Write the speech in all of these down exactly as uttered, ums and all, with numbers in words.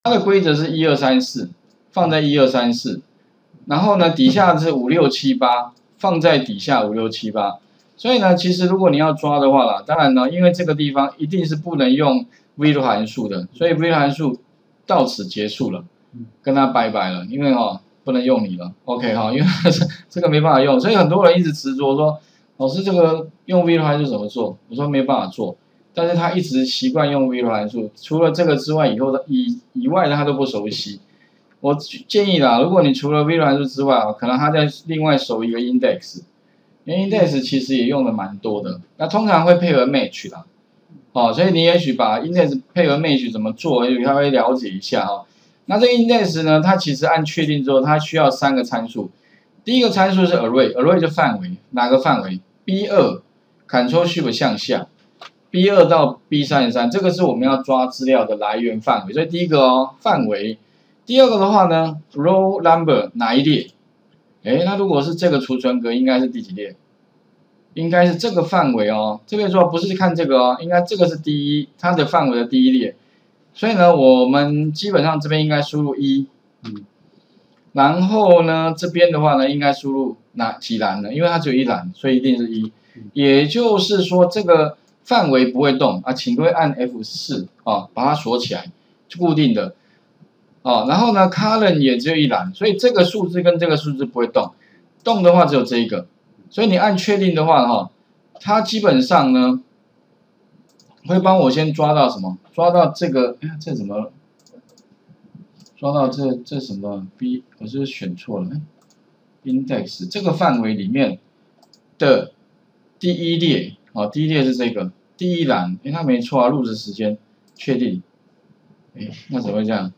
它的规则是一二三四，放在一二三四，然后呢底下是五六七八，放在底下五六七八。所以呢，其实如果你要抓的话啦，当然呢，因为这个地方一定是不能用 V 函数的，所以 V 函数到此结束了，跟他拜拜了，因为哦不能用你了 ，OK 哈，因为这个没办法用，所以很多人一直执着说，老师这个用 V 函数怎么做？我说没办法做。但是他一直习惯用 V 函数，除了这个之外，以后的以以外的他都不熟悉。我建议啦，如果你除了 V 函数之外啊，可能他再另外熟一个 index， 因为 index 其实也用的蛮多的。那通常会配合 match 啦，哦，所以你也许把 index 配合 match 怎么做，也许他会了解一下哦。那这个 index 呢，它其实按确定之后，它需要三个参数。第一个参数是 array，array 就范围，哪个范围 ？B 二 Ctrl Shift 向下。B 二 到 B 三十三，这个是我们要抓资料的来源范围，所以第一个哦范围，第二个的话呢 row number 哪一列？哎，那如果是这个储存格，应该是第几列？应该是这个范围哦。这边说不是看这个哦，应该这个是第一，它的范围的第一列。所以呢，我们基本上这边应该输入一，嗯，然后呢这边的话呢，应该输入哪几栏呢？因为它只有一栏，所以一定是一。也就是说这个范围不会动啊，请各位按 F 四 啊，把它锁起来，是固定的。哦，然后呢 ，column 也只有一栏，所以这个数字跟这个数字不会动，动的话只有这一个。所以你按确定的话，哈，它基本上呢会帮我先抓到什么？抓到这个，哎，这怎么？抓到这这什么 B？ 我是不是选错了 ？index 这个范围里面的第一列。哦，第一列是这个第一栏，哎，它没错啊，录制时间确定，哎，那怎么会这样？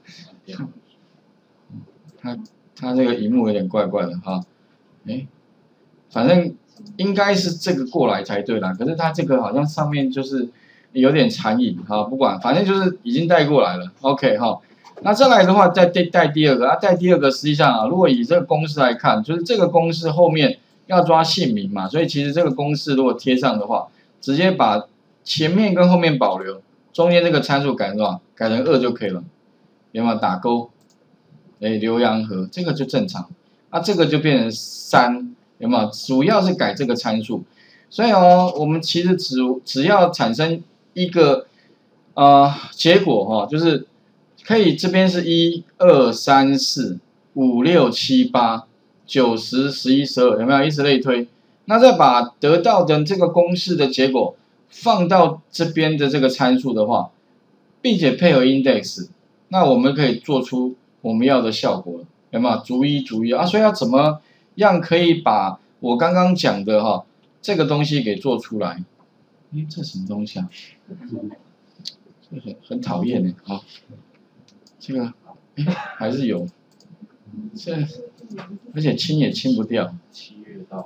它它这个荧幕有点怪怪的哈，哎，反正应该是这个过来才对啦，可是它这个好像上面就是有点残影哈，不管，反正就是已经带过来了 ，OK 哈。那再来的话，再带带第二个，啊，带第二个，实际上啊，如果以这个公式来看，就是这个公式后面。要抓姓名嘛，所以其实这个公式如果贴上的话，直接把前面跟后面保留，中间这个参数改成多少？改成二就可以了，有没有打勾？哎，浏阳河这个就正常，啊，这个就变成三，有没有？主要是改这个参数，所以哦，我们其实只只要产生一个呃结果哈、哦，就是可以这边是一二三四五六七八。九十、十一、十二，有没有？以此类推。那再把得到的这个公式的结果放到这边的这个参数的话，并且配合 index， 那我们可以做出我们要的效果了，有没有？逐一逐一啊，所以要怎么样可以把我刚刚讲的哈这个东西给做出来？哎，这什么东西啊？这很很讨厌的啊，这个哎还是有这。而且清也清不掉。七月到。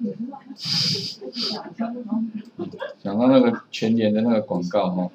讲到那个全年的那个广告哈，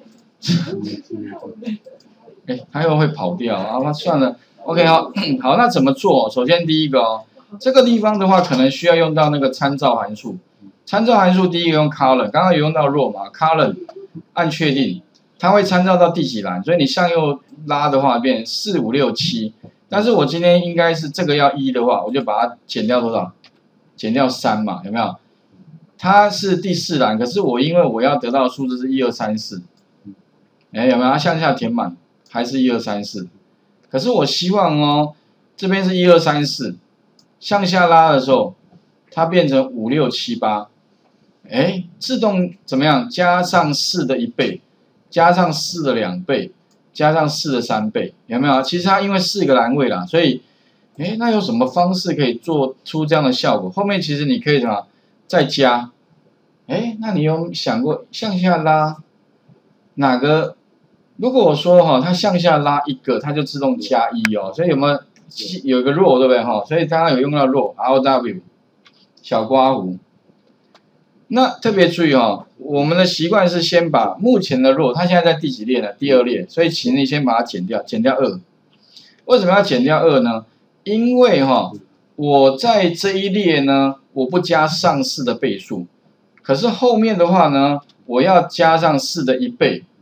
哎，它又会跑掉啊，那算了 ，OK 哦，好，那怎么做？首先第一个哦，这个地方的话可能需要用到那个参照函数。参照函数第一个用 column， 刚刚有用到 row 嘛 ，column 按确定，它会参照到第几栏，所以你向右拉的话变四五六七。但是我今天应该是这个要一的话，我就把它减掉多少？减掉三嘛，有没有？它是第四栏，可是我因为我要得到的数字是一二三四，哎，有没有？它向下填满还是一二三四？可是我希望哦，这边是一二三四，向下拉的时候，它变成五六七八，哎，自动怎么样？加上四的一倍，加上四的两倍。加上四的三倍，有没有？其实它因为四个栏位啦，所以，哎，那有什么方式可以做出这样的效果？后面其实你可以什么再加，哎，那你有想过向下拉哪个？如果我说哈，它向下拉一个，它就自动加一哦，所以有没有有一个 row 对不对哈？所以刚刚有用到 row R W 小刮弧。那特别注意哦，我们的习惯是先把目前的 row， 它现在在第几列呢？第二列，所以请你先把它减掉，减掉二。为什么要减掉二呢？因为哈、哦，我在这一列呢，我不加上四的倍数，可是后面的话呢，我要加上四的一倍，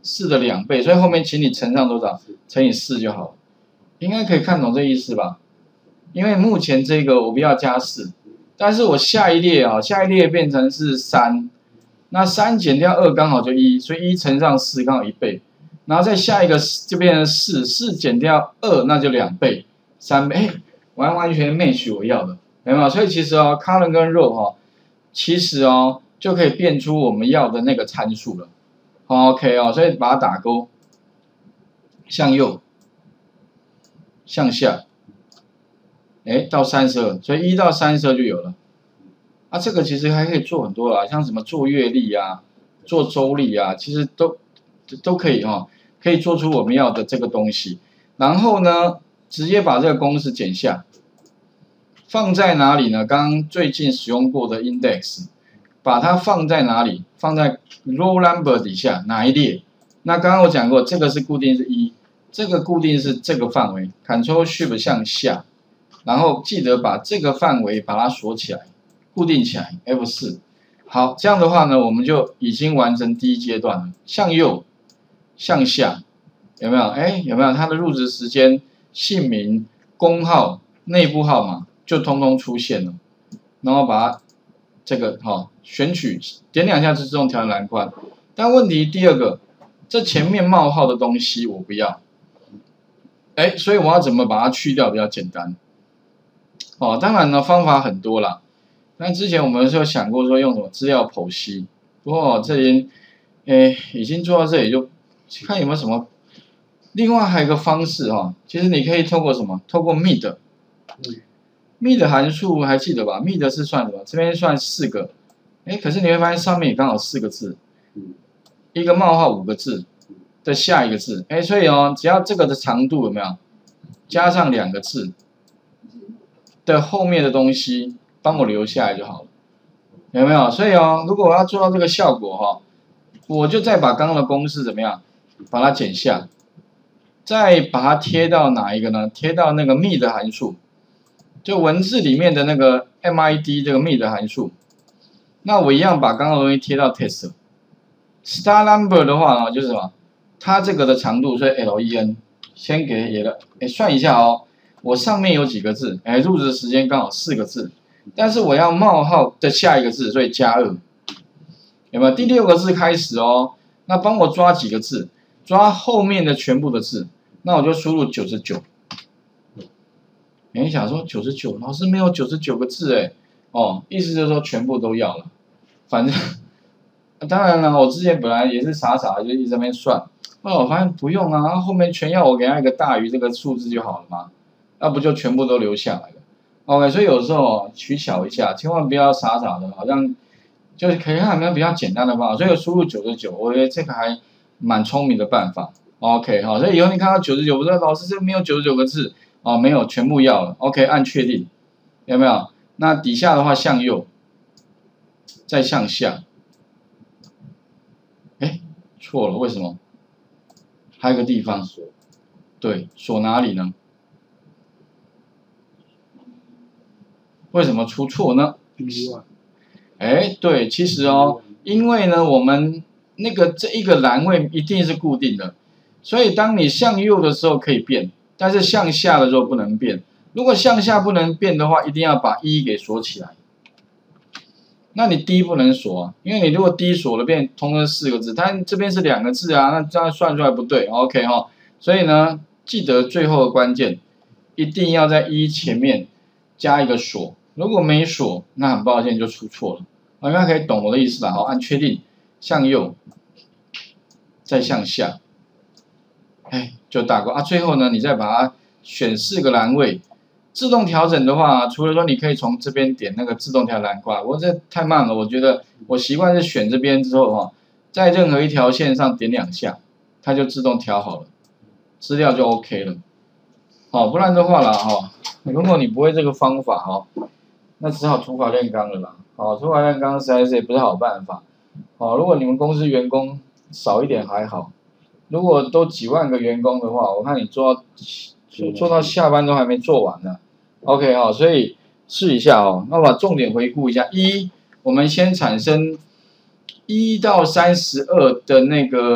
四的两倍，所以后面请你乘上多少？乘以四就好了，应该可以看懂这意思吧？因为目前这个我不要加四，但是我下一列啊，下一列变成是三，那三减掉二刚好就一，所以一乘上四刚好一倍，然后再下一个就变成四，四减掉二那就两倍，三倍，哎，完完全 match 我要的，有没有？所以其实哦 ，column 跟 row 哈、哦，其实哦就可以变出我们要的那个参数了。OK 哦，所以把它打勾，向右，向下，哎，到三十二，所以一到三十二就有了。啊，这个其实还可以做很多啦，像什么做月历啊、做周历啊，其实都都可以哈、哦，可以做出我们要的这个东西。然后呢，直接把这个公式剪下，放在哪里呢？刚刚最近使用过的 index。把它放在哪里？放在 row number 底下哪一列？那刚刚我讲过，这个是固定是一，这个固定是这个范围 ，Ctrl Shift 向下，然后记得把这个范围把它锁起来，固定起来 F 四。好，这样的话呢，我们就已经完成第一阶段了。向右，向下，有没有？哎，有没有？它的入职时间、姓名、工号、内部号码就通通出现了，然后把它。这个哈、哦，选取点两下就自动调整栏宽，但问题第二个，这前面冒号的东西我不要，哎，所以我要怎么把它去掉比较简单？哦，当然呢方法很多啦，但之前我们是有想过说用什么资料剖析，不过这里，哎，已经做到这里就看有没有什么，另外还有一个方式哈、哦，其实你可以透过什么？透过 mid。mid 的函数还记得吧 ？mid 是算什么？这边算四个，哎，可是你会发现上面也刚好四个字，一个冒号五个字的下一个字，哎，所以哦，只要这个的长度有没有加上两个字的后面的东西，帮我留下来就好了，有没有？所以哦，如果我要做到这个效果哈、哦，我就再把刚刚的公式怎么样，把它剪下，再把它贴到哪一个呢？贴到那个 mid 的函数。就文字里面的那个 mid 这个 mid 函数，那我一样把刚刚的东西贴到 test。star number 的话呢，就是什么？它这个的长度是 len， 先给也了，哎，算一下哦。我上面有几个字？哎，入职时间刚好四个字，但是我要冒号的下一个字，所以加二。有没有？第六个字开始哦。那帮我抓几个字？抓后面的全部的字，那我就输入九十九。你想说九十九，老师没有九十九个字哎，哦，意思就是说全部都要了，反正，当然了，我之前本来也是傻傻的就一直在那边算，后来我发现不用啊，后面全要我给他一个大于这个数字就好了嘛，那不就全部都留下来了 ？OK， 所以有时候取巧一下，千万不要傻傻的，好像就是可以看有没有比较简单的方法，所以输入九十九，我觉得这个还蛮聪明的办法。OK， 好，所以以后你看到九十九，我说老师这没有九十九个字。哦，没有，全部要了。OK， 按确定，有没有？那底下的话向右，再向下。哎，错了，为什么？还有个地方，对，锁哪里呢？为什么出错呢？哎，对，其实哦，因为呢，我们那个这一个栏位一定是固定的，所以当你向右的时候可以变。但是向下的时候不能变，如果向下不能变的话，一定要把一给锁起来。那你 D 不能锁啊，因为你如果 D 锁了变通通四个字，它这边是两个字啊，那这样算出来不对 ，OK 哈、哦。所以呢，记得最后的关键，一定要在一前面加一个锁，如果没锁，那很抱歉就出错了。大家可以懂我的意思吧？好，按确定，向右，再向下。哎，就打勾啊！最后呢，你再把它选四个栏位，自动调整的话，除了说你可以从这边点那个自动调栏挂，我这太慢了，我觉得我习惯是选这边之后哈，在任何一条线上点两下，它就自动调好了，资料就 OK 了。好，不然的话啦哈，如果你不会这个方法哈，那只好土法炼钢了啦。好，土法炼钢实在是也不是好办法。好，如果你们公司员工少一点还好。如果都几万个员工的话，我看你做到做到下班都还没做完呢。OK 哈、哦，所以试一下哦。那把重点回顾一下：一，我们先产生一到三十二的那个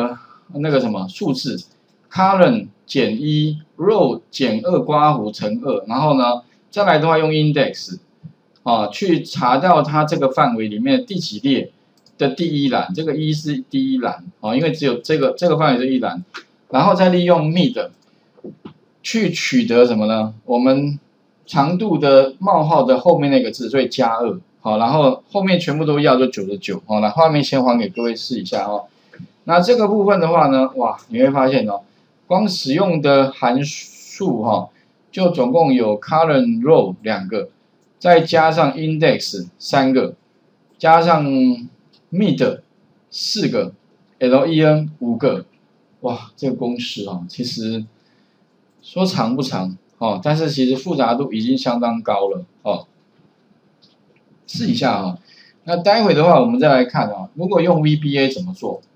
那个什么数字 ，column 减一 ，row 减二刮弧乘二，然后呢，再来的话用 index 啊去查到它这个范围里面的第几列的第一栏，这个一是第一栏啊，因为只有这个这个范围是一栏，然后再利用 mid 去取得什么呢？我们长度的冒号的后面那个字，所以加二。好，然后后面全部都要就九十九。好，那画面先还给各位试一下哦。那这个部分的话呢，哇，你会发现哦，光使用的函数哈、哦，就总共有 column row 两个，再加上 index 三个，加上 mid 四个 ，len 五个。哇，这个公式啊、哦，其实说长不长哦，但是其实复杂度已经相当高了哦。试一下啊、哦，那待会的话我们再来看啊、哦，如果用 V B A 怎么做？